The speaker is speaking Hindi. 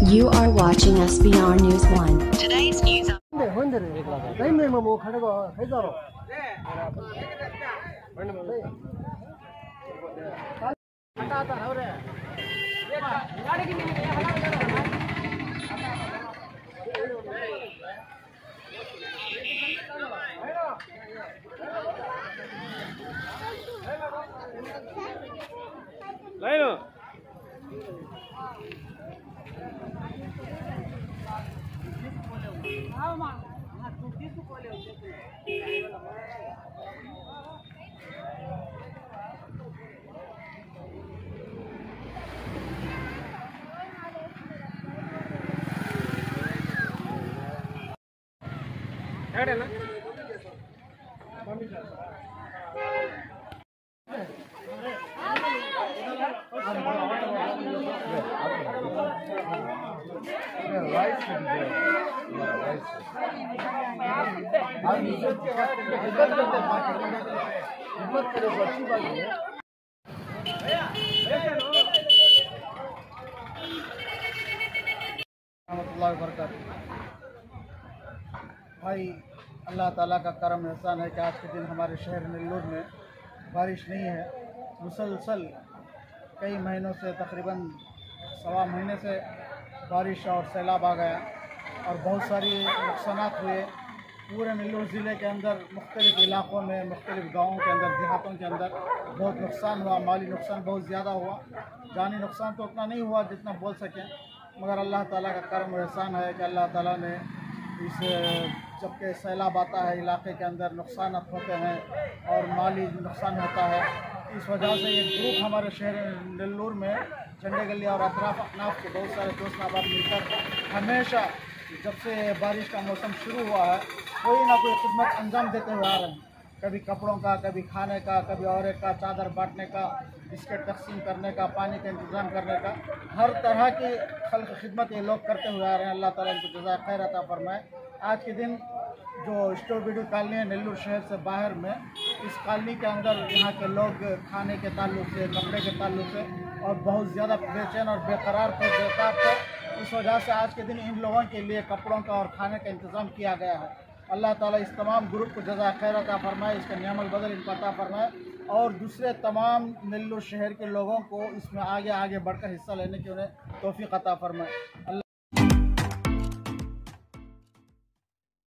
You are watching SBR News 1. Today's news. भाई अल्लाह ताला का करम एहसान है कि आज के दिन हमारे शहर नेल्लोर में बारिश नहीं है। मुसलसल कई महीनों से तकरीबन सवा महीने से बारिश और सैलाब आ गया और बहुत सारी नुकसानात हुए। पूरे नेल्लोर ज़िले के अंदर मुख्तलिफ़ इलाक़ों में, मुख्तलिफ़ गाँवों के अंदर, देहातों के अंदर बहुत नुकसान हुआ। माली नुकसान बहुत ज़्यादा हुआ। जानी नुकसान तो उतना नहीं हुआ जितना बोल सकें, मगर अल्लाह ताला का करम और एहसान है कि अल्लाह ताला ने इस जबकि सैलाब आता है इलाके के अंदर नुकसान होते हैं और माली नुकसान होता है। इस वजह से एक ग्रुप हमारे शहर नेल्लोर में झंडे गली और अतराफ के बहुत सारे दोस्त अहबाब मिलकर हमेशा जब से बारिश का मौसम शुरू हुआ है कोई ना कोई खिदमत अंजाम देते हुए आ रहे हैं। कभी कपड़ों का, कभी खाने का, कभी और का चादर बांटने का, बिस्किट तकसीम करने का, पानी का इंतज़ाम करने का, हर तरह की खल्क़ खिदमत ये लोग करते हुए आ रहे हैं। अल्लाह ताला इनको जज़ाए खैर अता फरमाए। आज के दिन जो स्ट्रॉबेरी कॉलोनी है नेल्लोर शहर से बाहर में, इस कॉलोनी के अंदर यहाँ के लोग खाने के ताल्लुक से, कपड़े के ताल्लुक से और बहुत ज़्यादा बेचैन और बेकरार थे, बेताब थे। इस वजह से आज के दिन इन लोगों के लिए कपड़ों का और खाने का इंतज़ाम किया गया है। अल्लाह ताला इस तमाम ग्रुप को जज़ाए खैर अता फरमाए, इसका नियामल बदल इनको अता फरमाए और दूसरे तमाम नेल्लोर शहर के लोगों को इसमें आगे बढ़कर हिस्सा लेने की उन्हें तौफीक अता फरमाए।